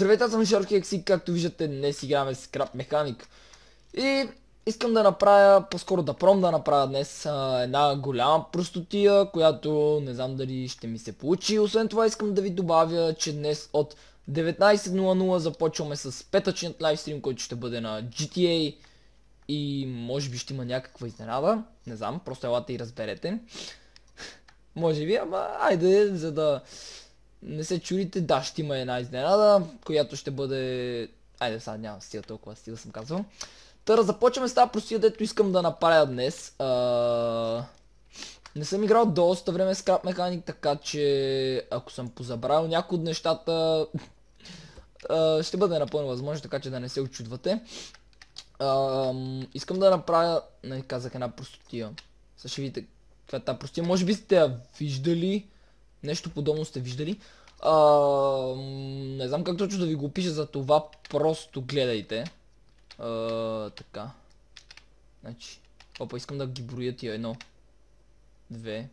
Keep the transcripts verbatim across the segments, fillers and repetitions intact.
Здравейте, аз съм Шоркекси, както виждате днес играме с Scrap Mechanic. И искам да направя, по-скоро да пром да направя днес а, една голяма простотия, която не знам дали ще ми се получи. Освен това искам да ви добавя, че днес от деветнайсет нула нула започваме с петъчният лайвстрим, който ще бъде на джи ти ей. И може би ще има някаква изненада, не знам, просто елате и разберете. Може би, ама айде, за да не се чудите, да, ще има една изненада, която ще бъде... Айде, сега нямам стига толкова стига съм казвал. Та да започваме с тази простия, дето искам да направя днес. А... Не съм играл доста време с Scrap Mechanic, така че ако съм позабравил някои от нещата, а, ще бъде напълно възможно, така че да не се очудвате. А, искам да направя, не казах една простотия. Сега ще видите каква е тази простотия. Може би сте я виждали, нещо подобно сте виждали. А, не знам как точно да ви го опиша, за това просто гледайте. А, така. Значи, опа, искам да ги броя тия. Едно, две.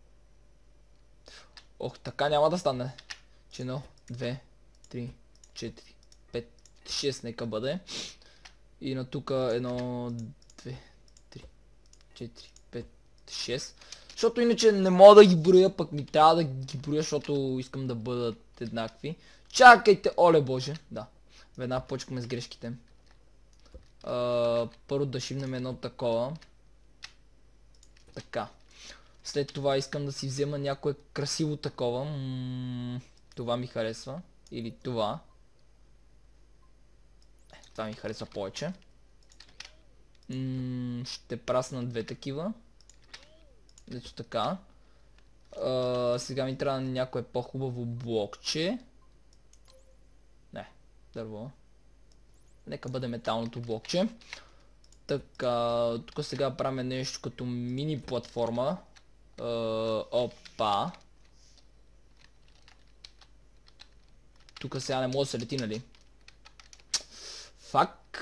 Ох, така няма да стане. Че едно, две, три, четири, пет, шест нека бъде. И на тука едно, две, три, четири, пет, шест. Защото иначе не мога да ги броя, пък ми трябва да ги броя, защото искам да бъдат еднакви. Чакайте, оле боже. Да, веднага почваме с грешките. А, първо да шивнем едно такова. Така. След това искам да си взема някое красиво такова. М-м, това ми харесва. Или това. Е, това ми харесва повече. М-м, ще прасна две такива. Ето така. А, сега ми трябва някое по-хубаво блокче. Не, дърво. Нека бъде металното блокче. Така, тук сега правим нещо като мини платформа. А, опа. Тук сега не мога да се лети, нали? Фак.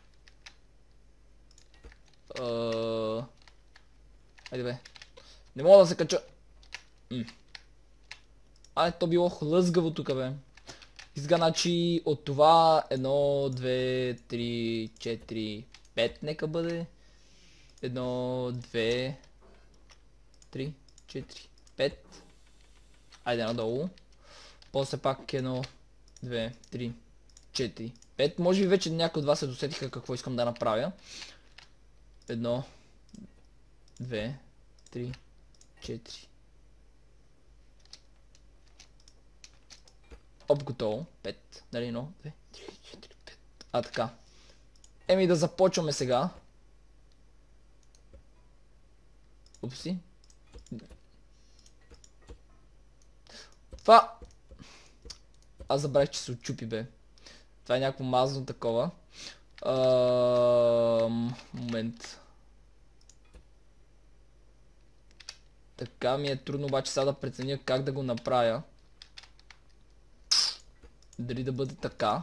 А... Айде бе. Не мога да се кача. М. Айде, то било хлъзгаво тук, бе. Изга, значи от това едно, две, три, четири, пет нека бъде. Едно, две, три, четири, пет. Айде надолу. После пак едно, две, три, четири, пет. Може би вече някои от вас се досетиха какво искам да направя. Едно, две, три, четири. Оп, готово. пет. Нали, едно, две, три, четири, пет. А, така. Еми да започваме сега. Упси. Това... Аз забравих, че се отчупи, бе. Това е някакво мазно такова. Ам... Момент. Така ми е трудно обаче сега да преценя как да го направя. Дали да бъде така.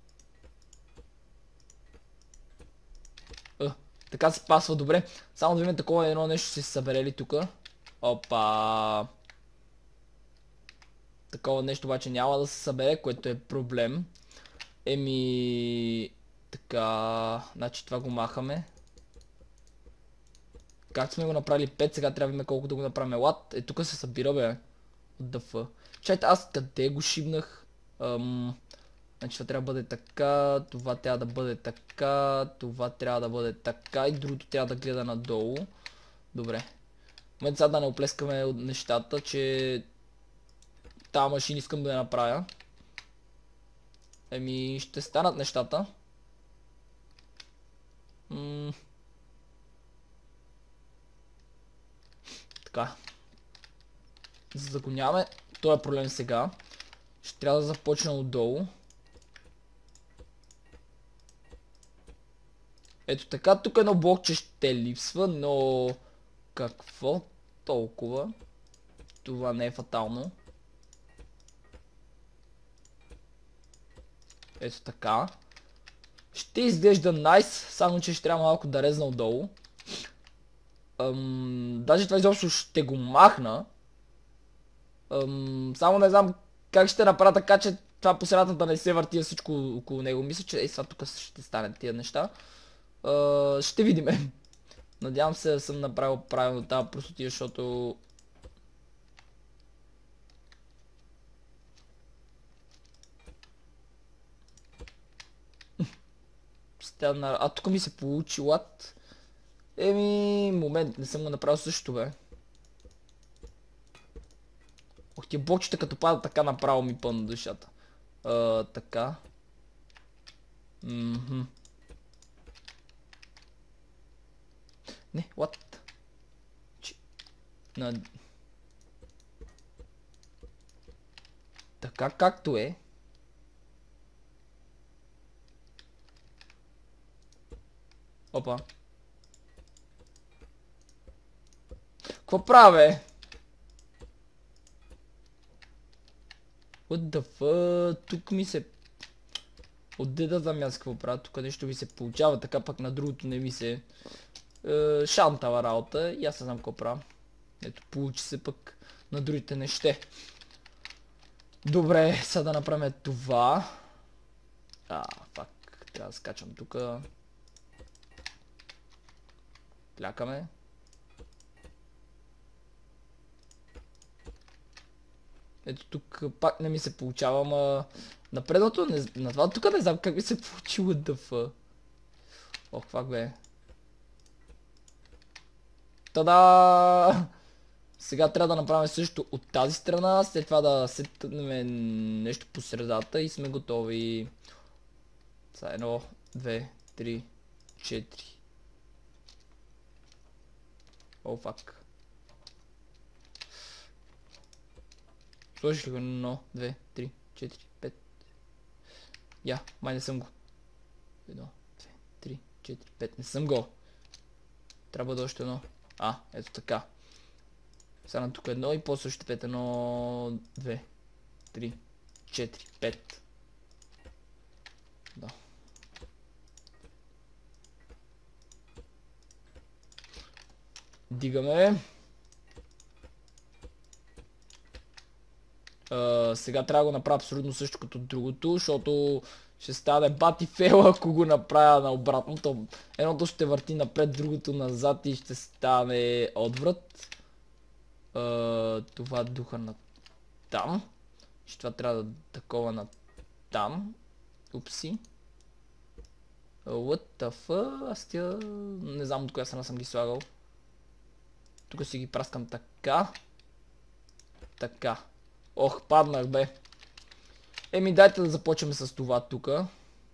А, така се пасва добре. Само да видим такова едно нещо се съберели тук. Опа. Такова нещо обаче няма да се събере, което е проблем. Еми... Така... Значи това го махаме. Както сме го направили пет, сега трябва да видим колко да го направим. Лад. Е, тук се събира, бе. От ДФ. Чайте, аз къде го шибнах? Ам... Значи това трябва да бъде така, това трябва да бъде така, това трябва да бъде така и другото трябва да гледа надолу. Добре. В момента сега да не оплескаме от нещата, че тази машина искам да я направя. Еми, ще станат нещата. М така. За да го нямаме този проблем сега, ще трябва да започна отдолу. Ето така, тук едно блокче ще липсва, но какво толкова? Това не е фатално. Ето така. Ще изглежда найс, само че ще трябва малко да резна отдолу. Ам, даже това изобщо ще го махна. Ам, само не знам как ще направя така, че това по средата да не се върти всичко около него. Мисля, че е сега тук ще станат тия неща. Uh, ще видиме. Надявам се да съм направил правилно тази простотия, защото... А тук ми се получи лад. Еми, момент, не съм го направил също, бе. Ох, тия блокчета като падат така направо ми пълна душата. Uh, така. Мхм. Не, what? Чи... На... Така както е. Опа. Какво правя? What the fuck? Тук ми се... Отде да знам аз какво правя, тук нещо ми се получава, така пък на другото не ми се... Е, шантава работа и аз не знам какво правя. Ето, получи се пък на другите не ще. Добре, сега да направим това. А, фак, трябва да скачам тук. Плякаме. Ето тук пак не ми се получава, ама... На предното, не... на това тук не знам как ми се получило дъф. Ох, фак бе. Тада! Сега трябва да направим също от тази страна, след това да сетнем нещо по средата и сме готови. Са едно, две, три, четири. О, фак. Сложиш ли го? едно, две, три, четири, пет. Я, май не съм го. едно, две, три, четири, пет. Не съм го. Трябва да още едно. А, ето така. Сега тук едно и после още пет. едно, две, три, четири, пет. Да. Дигаме. Uh, сега трябва да го направя абсолютно също като другото, защото ще стане бати фейл, ако го направя на обратното. Едното ще върти напред, другото назад и ще стане отврат. Uh, това духа на там. Ще това трябва да такова на там. Упси. Uh, what the fuck? Аз тя... Не знам от коя страна съм ги слагал. Тук си ги праскам така. Така. Ох, паднах бе. Еми, дайте да започнем с това тука.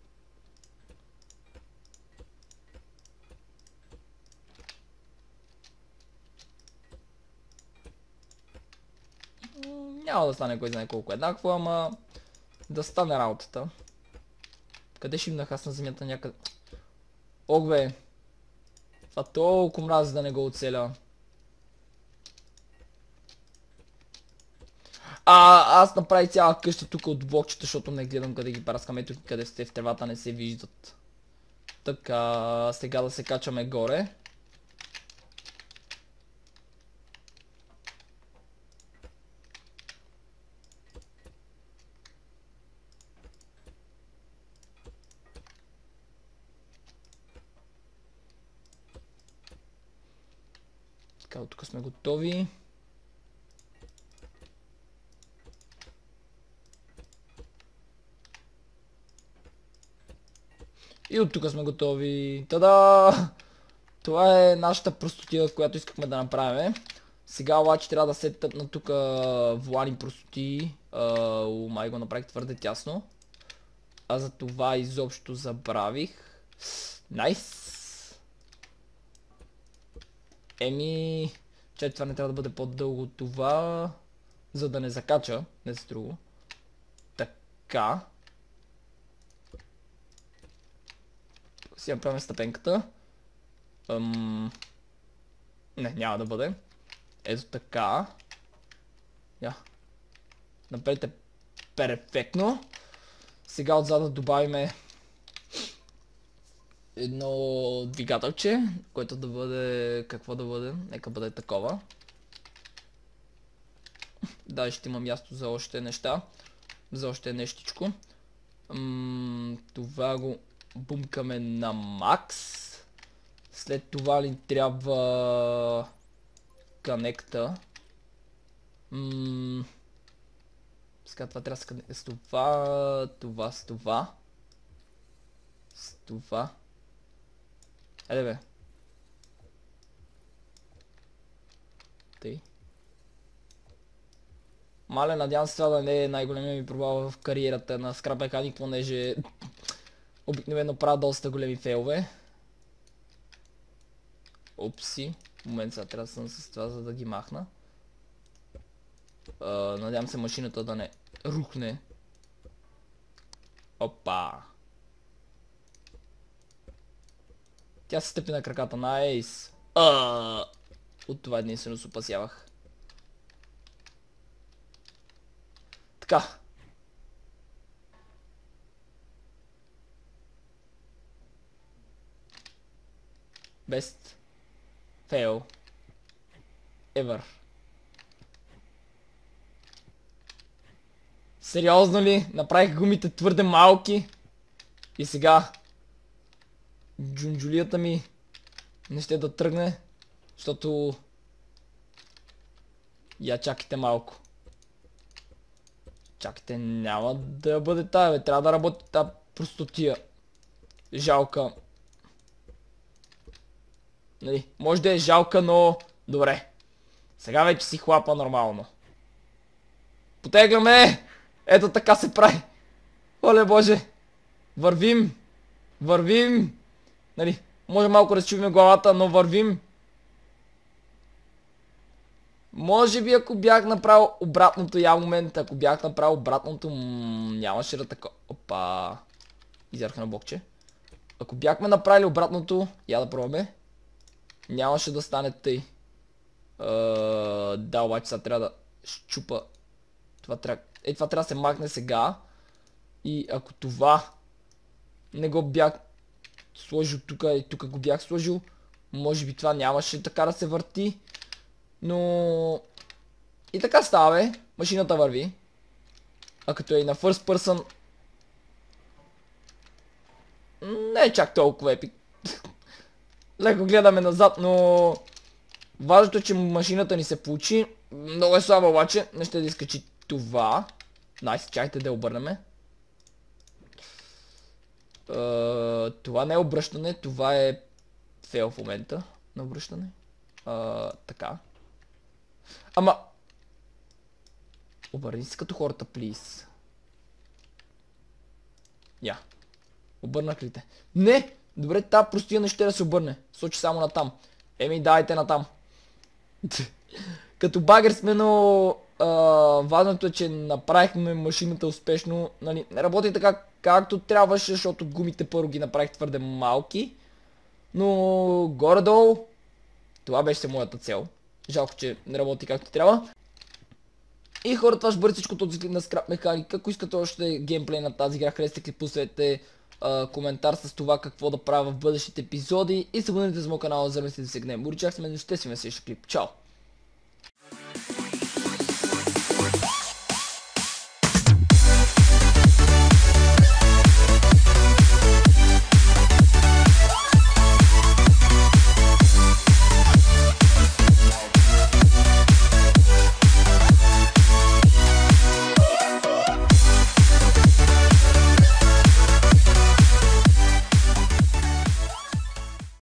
Няма да стане кой знае колко еднакво, ама да стане работата. Къде ще имнах аз на земята някъде? Ох бе. Това толкова мрази да не го оцеля. А, аз направих цяла къща тук от блокчета, защото не гледам къде ги праскам. Ето къде сте в тревата не се виждат. Така, сега да се качаме горе. Така, от тук сме готови. И от тук сме готови. Тада! Това е нашата простотия, която искахме да направим. Сега обаче трябва да сетят на тук влани простоти. О, май го направих твърде тясно. А за това изобщо забравих. Найс! Еми... Че това не трябва да бъде по-дълго от това. За да не закача. Не за друго. Така. Си направим стъпенката. Ам... Не, няма да бъде. Ето така. Я. Напред е перфектно. Сега отзад да добавим едно двигателче, което да бъде... Какво да бъде? Нека бъде такова. Да, ще има място за още неща. за още нещичко. М- това го бумкаме на макс. След това ли трябва конекта. М- Сега това трябва да с това, това с това. С това. Еде бе. Тъй. Мале, надявам се това да не е най-големия ми провал в кариерата на Scrap Mechanic, понеже обикновено правя доста големи фейлове. Опси. Момент, сега трябва да съм с това, за да ги махна. Uh, надявам се машината да не рухне. Опа! Тя се стъпи на краката на Ейс. Uh, от това единствено се опасявах. Така. Best fail ever. Сериозно ли? Направих гумите твърде малки. И сега джунджулията ми не ще да тръгне. Защото я чакайте малко. Чакайте, няма да бъде тая, бе. Трябва да работи тази простотия. Жалка. Нали, може да е жалка, но добре. Сега вече си хлапа нормално. Потегляме! Ето така се прави. Оле боже. Вървим. Вървим. Нали, може малко да чуваме главата, но вървим. Може би ако бях направил обратното, я момент, ако бях направил обратното, нямаше да така... Опа. Изярха на блокче. Ако бяхме направили обратното, я да пробваме, нямаше да стане тъй. Uh, да, обаче сега трябва да щупа. Това трябва... Е, това трябва да се махне сега. И ако това не го бях сложил тук и тук го бях сложил, може би това нямаше така да се върти. Но... И така става, бе. Машината върви. А като е и на first person... Не е чак толкова епик. Леко гледаме назад, но... Важното е, че машината ни се получи. Много е слаба обаче. Не ще да изкачи това. Найс, чакайте да я обърнеме. Uh, това не е обръщане, това е фейл в момента на обръщане. Uh, така. Ама... Обърни се като хората, плиз. Я. Yeah. Обърнах ли те? Не! Добре, тази простия не ще да се обърне. Сочи само натам. Еми, дайте натам. Като багер сме, но... Uh, важното е, че направихме машината успешно. Нали, не работи така както трябваше, защото гумите първо ги направих твърде малки. Но горе-долу това беше моята цел. Жалко, че не работи както трябва. И хората, това ще бъде всичко от на Scrap Mechanic. Ако искате още геймплей на тази игра, харесайте, пуснете uh, коментар с това какво да правя в бъдещите епизоди. И се абонирайте за моят канал, за да не се досегне. Боричах се, мен ще си ме следващия клип. Чао!